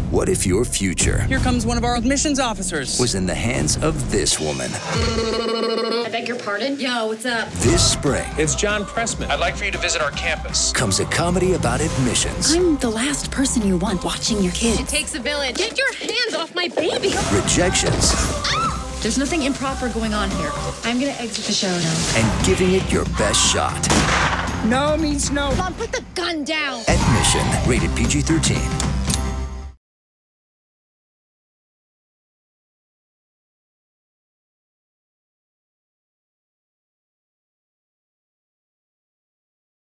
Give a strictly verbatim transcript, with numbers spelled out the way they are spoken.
What if your future Here comes one of our admissions officers. was in the hands of this woman? I beg your pardon? Yo, what's up? This spring It's John Pressman. I'd like for you to visit our campus. comes a comedy about admissions, I'm the last person you want watching your kids. It takes a village. Get your hands off my baby! rejections, There's nothing improper going on here. I'm gonna exit the show now. and giving it your best shot. No means no. Mom, put the gun down! Admission, rated P G thirteen.